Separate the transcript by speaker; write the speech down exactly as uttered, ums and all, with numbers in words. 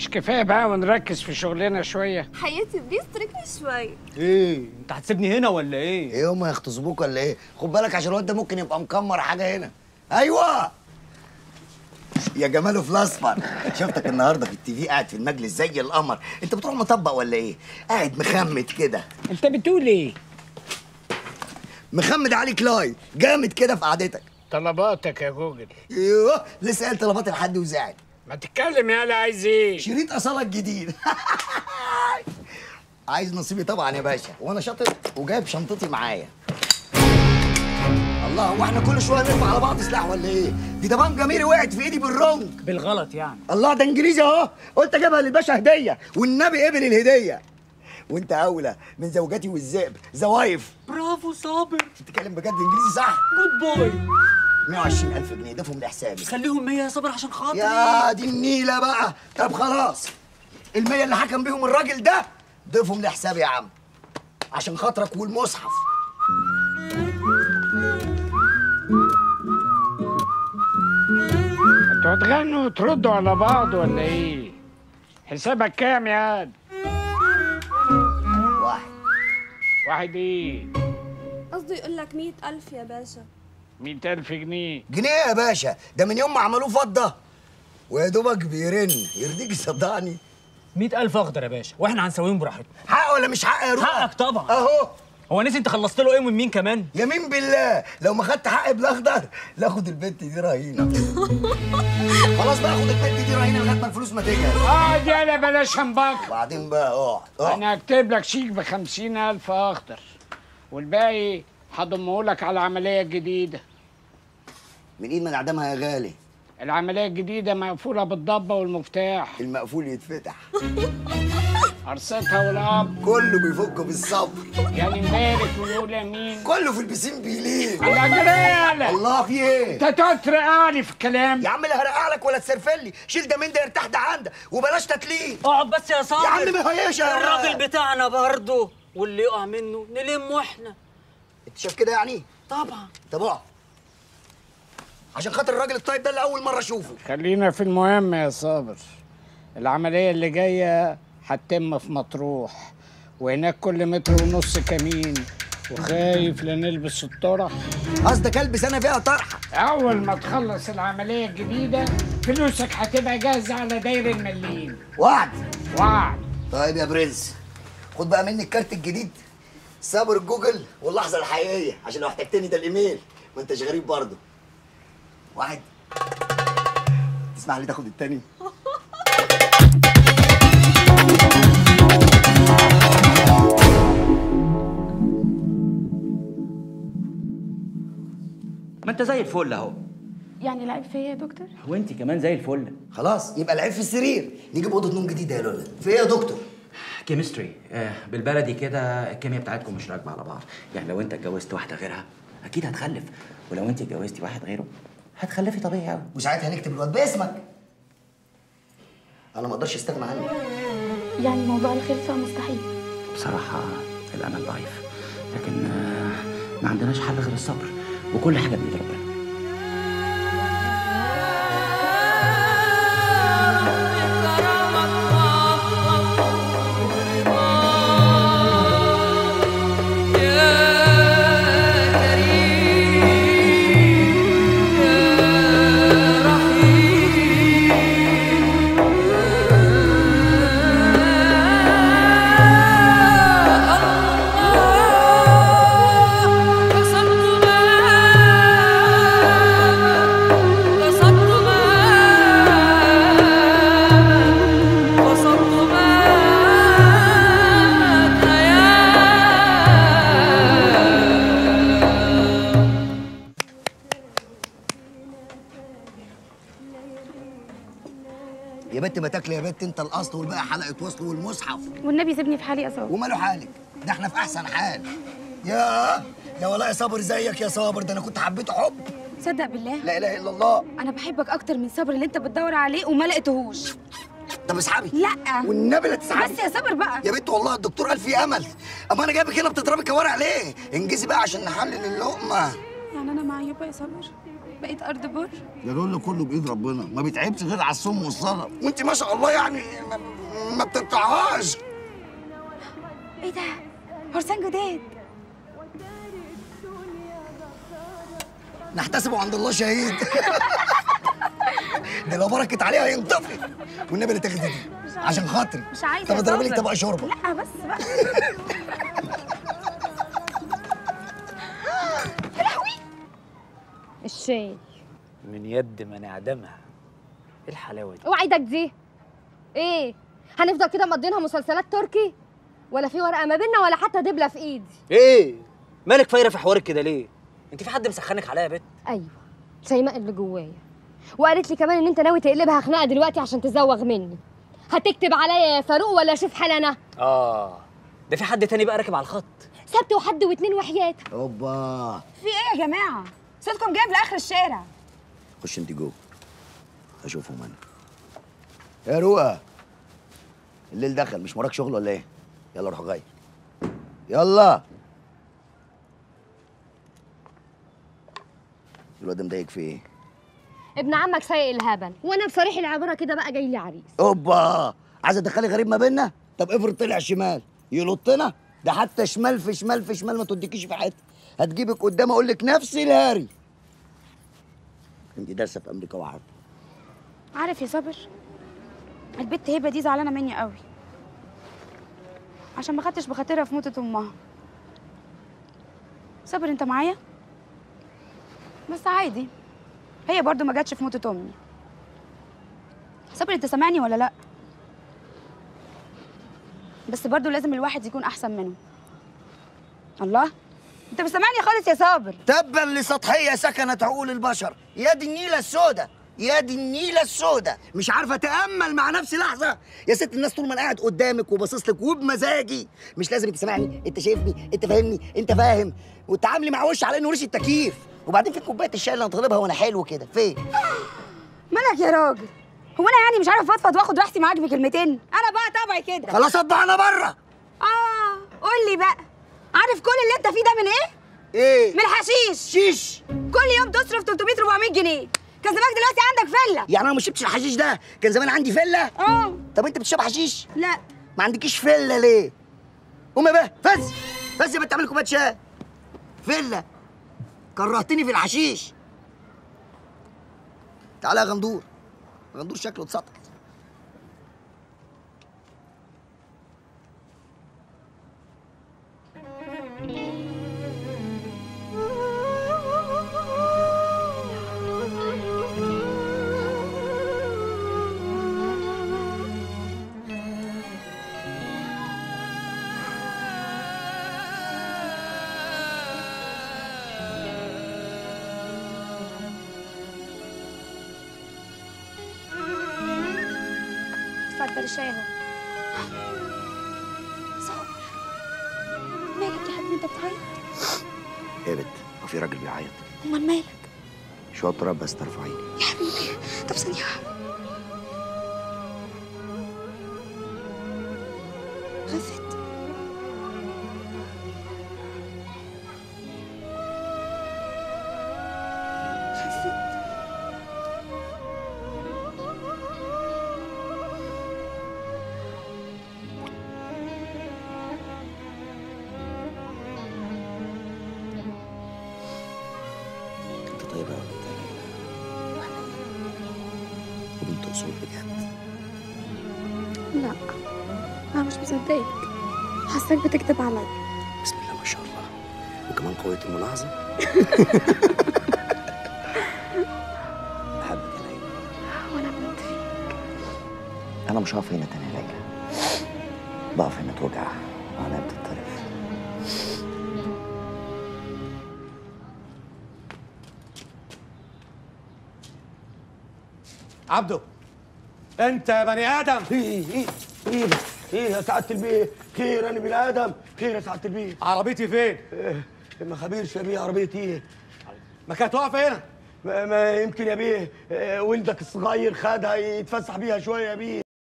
Speaker 1: مش كفايه بقى ونركز في شغلنا شويه؟
Speaker 2: حياتي بليز اتركني شوي.
Speaker 3: ايه انت هتسيبني هنا ولا ايه؟
Speaker 4: ايه هما يغتصبوك ولا ايه؟ خد بالك عشان الواد ده ممكن يبقى مكمر حاجه هنا. ايوه يا جماله في الاصفر. شفتك النهارده في التي في قاعد في المجلس زي القمر. انت بتروح مطبق ولا ايه؟ قاعد مخمد كده.
Speaker 1: انت بتقول ايه؟
Speaker 4: مخمد عليك لاي جامد كده في قعدتك.
Speaker 1: طلباتك يا جوجل.
Speaker 4: ايوه لسه قال طلبات لحد وزعل.
Speaker 1: ما تتكلم يالا، عايز ايه؟
Speaker 4: شريط اصالك جديد. عايز نصيبي طبعا يا باشا، وانا شاطر وجايب شنطتي معايا. الله، هو احنا كل شويه نرفع على بعض سلاح ولا ايه؟ دي دبان جميري وقعت في ايدي بالرنج
Speaker 3: بالغلط يعني.
Speaker 4: الله، ده انجليزي اهو، قلت اجيبها للباشا هديه والنبي قبل الهديه. وانت اولى من زوجاتي والذئب زوايف.
Speaker 3: برافو صابر،
Speaker 4: بتتكلم بجد انجليزي صح؟
Speaker 3: جود بوي.
Speaker 4: مية وعشرين ألف جنيه ضيفهم لحسابي.
Speaker 3: خليهم مية يا صابر عشان خاطري.
Speaker 4: يا دي النيله بقى. طب خلاص، المية اللي حكم بيهم الراجل ده ضيفهم لحسابي يا عم عشان خاطرك والمصحف.
Speaker 1: انتوا هتغنوا وتردوا على بعض ولا ايه؟ حسابك كام يا عاد؟
Speaker 4: واحد.
Speaker 1: واحد ايه؟
Speaker 2: قصده يقول لك مية ألف يا باشا.
Speaker 1: مية ألف جنيه؟
Speaker 4: جنيه يا باشا، ده من يوم ما عملوه فضه ويا دوبك بيرن. يرضيك صدقني.
Speaker 3: مية ألف أخضر يا باشا، وإحنا هنسويهم براحتنا.
Speaker 4: حق ولا مش حق يا روح؟
Speaker 3: حقك طبعا.
Speaker 4: أهو.
Speaker 3: هو نسي أنت خلصت له إيه ومن مين كمان؟
Speaker 4: يمين بالله لو ما خدت حقي بالاخضر لاخد البت دي رهينه. خلاص بقى خد البت دي رهينه لغايه ما الفلوس ما تجهز.
Speaker 1: اقعد يالا بلاش همبكه.
Speaker 4: وبعدين بقى اقعد اقعد.
Speaker 1: انا هكتب لك شيك بخمسين ألف أخضر والباقي هضمهولك على العملية الجديدة.
Speaker 4: من ايد ما نعدمها يا غالي.
Speaker 1: العملية الجديدة مقفولة بالضبة والمفتاح.
Speaker 4: المقفول يتفتح.
Speaker 1: قرصتها والأب
Speaker 4: كله بيفك بالصبر.
Speaker 1: يعني مبارك ونقول امين.
Speaker 4: كله في البسين بيلين.
Speaker 1: الله جلالك.
Speaker 4: الله في ايه؟
Speaker 1: انت تقعد ترقعني في الكلام.
Speaker 4: يا عم لا هرقع لك ولا تسرفلي، شيل ده من ده يرتاح ده عندك وبلاش تتلين.
Speaker 3: اقعد بس يا صابر.
Speaker 4: يا عم ما هيش
Speaker 3: الراجل بتاعنا برضه، واللي يقع منه نلمه احنا.
Speaker 4: انت شايف كده يعني؟
Speaker 3: طبعا.
Speaker 4: طب اقعد عشان خاطر الراجل الطيب ده اللي اول مره اشوفه.
Speaker 1: خلينا في المهم يا صابر. العملية اللي جاية هتتم في مطروح، وهناك كل متر ونص كمين، وخايف لا نلبس الطرح.
Speaker 4: قصدك البس انا فيها طرحه؟
Speaker 1: أول ما تخلص العملية الجديدة فلوسك هتبقى جاهزة على داير المليين.
Speaker 4: وعد.
Speaker 1: وعد.
Speaker 4: طيب يا برنس، خد بقى مني الكارت الجديد، صابر جوجل واللحظه الحقيقيه، عشان لو احتجتني ده الايميل ما انتش غريب برضه. واحد. تسمح لي تاخد التاني؟
Speaker 5: ما انت زي الفل اهو.
Speaker 6: يعني العيب فيا يا دكتور؟
Speaker 5: وانت كمان زي الفل.
Speaker 4: خلاص يبقى العيب في السرير، نجيب اوضه نوم جديده يا لولا. في ايه يا دكتور؟
Speaker 5: كيمستري، آه بالبلدي كده الكيمياء بتاعتكم مش راكبه على بعض. يعني لو انت اتجوزت واحده غيرها اكيد هتخلف، ولو انت اتجوزتي واحد غيره هتخلفي طبيعي قوي.
Speaker 4: وساعتها هنكتب الواد باسمك. انا ما اقدرش استغنى عنك.
Speaker 6: يعني موضوع الخلفه مستحيل؟
Speaker 5: بصراحه الامل ضعيف، لكن آه ما عندناش حل غير الصبر، وكل حاجه بايد ربنا.
Speaker 4: يا بنت ما تاكلي يا بنت انت الاصل والباقي حلقه وصل والمصحف.
Speaker 6: والنبي سيبني في حالي يا صابر.
Speaker 4: وماله حالك؟ ده احنا في احسن حال. يا يا والله يا صابر زيك يا صابر، ده انا كنت حبيته حب.
Speaker 6: تصدق بالله؟
Speaker 4: لا اله الا الله.
Speaker 6: انا بحبك اكتر من صابر اللي انت بتدور عليه وما لقيتهوش.
Speaker 4: طب اسحبي.
Speaker 6: لا
Speaker 4: والنبي لا تسحبي.
Speaker 6: بس يا صابر بقى.
Speaker 4: يا بنت والله الدكتور قال في امل. اما انا جايبك هنا بتضربي كوارع ليه؟ انجزي بقى عشان نحلل اللقمه.
Speaker 6: يعني انا معيوبه يا صابر؟ بقيت ارض بر.
Speaker 4: يا لولو كله بايد ربنا، ما بيتعبش غير على الصم والصلاه، وانت ما شاء الله يعني ما, ما بتقطعهاش.
Speaker 6: ايه ده؟ فرسان جداد.
Speaker 4: نحتسبه عند الله شهيد. ده لو بركت عليها ينطفي. والنبي اللي تاخدي دي عشان خاطري.
Speaker 6: مش عايزه.
Speaker 4: طب اضربي لي طبق شوربه.
Speaker 6: لا بس بقى. يا لهوي. الشاي
Speaker 3: من يد من اعدمها. ايه الحلاوه دي؟
Speaker 7: اوعى ايدك دي. ايه؟ هنفضل كده مقضينها مسلسلات تركي؟ ولا في ورقه ما بيننا ولا حتى دبله في ايدي؟
Speaker 3: ايه؟ مالك فايره في حوارك كده ليه؟ انت في حد مسخنك عليا يا بت؟
Speaker 7: ايوه شيماء اللي جوايا، وقالت لي كمان ان انت ناوي تقلبها خناقه دلوقتي عشان تزوغ مني. هتكتب عليا يا فاروق ولا اشوف حال انا؟
Speaker 3: اه ده في حد تاني بقى راكب على الخط.
Speaker 7: سبت وحد واتنين وحياتك.
Speaker 4: اوبا.
Speaker 6: في ايه يا جماعه؟ صوتكم جايب لاخر الشارع.
Speaker 4: خش انت جوه اشوفهم انا. يا روقه، الليل دخل، مش وراك شغل ولا ايه؟ يلا روح غير. يلا. الواد ده مضايقك في ايه؟
Speaker 7: ابن عمك سايق الهبل، وانا بصريح العباره كده بقى جاي لي عريس.
Speaker 4: اوبا، عايزه تدخلي غريب ما بيننا؟ طب افرض طلع شمال يلطنا؟ ده حتى شمال في شمال في شمال ما توديكيش في حته، هتجيبك قدام اقول لك نفس الهاري. انت دارسه في امريكا وعارفه.
Speaker 6: عارف يا صابر، البت هبه دي زعلانه مني قوي عشان ما خدتش بخاطرها في موتة امها. صابر انت معايا؟ بس عادي، هي برضو ما جاتش في موتة امي. صابر انت سامعني ولا لا؟ بس برضو لازم الواحد يكون احسن منه. الله، انت مش سامعني خالص يا صابر.
Speaker 4: تبا لسطحيه سكنت عقول البشر، يا دي النيله السوداء، يا دي النيله السوداء، مش عارفه اتامل مع نفسي لحظه. يا ست الناس، طول ما انا قاعد قدامك وباصص لك وبمزاجي، مش لازم تسمعني، انت شايفني، انت فاهمني، انت فاهم، وتعاملي مع وش على انه ريش التكييف. وبعدين في كوبايه الشاي اللي هطلبها وانا حلو كده فين؟
Speaker 6: مالك يا راجل؟ هو انا يعني مش عارف افضفض واخد راحتي معاك بكلمتين؟ انا بقى طبعي كده.
Speaker 4: خلاص اطبع انا بره.
Speaker 6: اه قول لي بقى، عارف كل اللي انت فيه ده من ايه؟
Speaker 4: ايه؟
Speaker 6: من الحشيش.
Speaker 4: شيش.
Speaker 6: كل يوم تصرف ثلاثمية أربعمية جنيه، كان زمانك دلوقتي عندك فله.
Speaker 4: يعني انا ما شربتش الحشيش ده كان زمان عندي فله؟
Speaker 6: اه.
Speaker 4: طب انت بتشرب حشيش؟
Speaker 6: لا.
Speaker 4: ما عندكيش فله ليه؟ قومي بقى فز فز يا بنت، اعملي كوبايه شاي. فله كرهتني في الحشيش. تعالى يا غندور، غندور شكله اتسطح.
Speaker 6: اتفضل الشاي اهو. صابر، مالك يا حبيبي انت بتعيط؟
Speaker 4: ايه يا بت؟ هو في راجل بيعيط؟
Speaker 6: امال مالك؟
Speaker 4: شويه تراب بس ترفعيني
Speaker 6: يا حبيبي. طب ثانية. خفت. خفت.
Speaker 4: انت طيبه قوي انت يا ليلى، وبنت اصول بجد.
Speaker 6: لا انا مش مصدقك، حاساك بتكذب عليا.
Speaker 4: بسم الله ما شاء الله، وكمان قوية الملاحظة. بحبك يا ليلى.
Speaker 6: وانا بموت فيك.
Speaker 4: أنا مش هقف هنا تاني يا ليلى، بقف هنا توجع وعينيا بتتطرف.
Speaker 8: عبده، انت يا بني ادم.
Speaker 9: ايه ايه ايه ده؟ ايه يا سعاده البيه؟ خير انا بني ادم، خير يا سعاده البيه.
Speaker 8: عربيتي فين؟
Speaker 9: إيه ما خبيرش يا بيه عربيتي ايه؟
Speaker 8: ما كانت واقفه هنا.
Speaker 9: ما, ما يمكن يا بيه إيه ولدك الصغير خدها يتفسح بيها شويه يا بيه.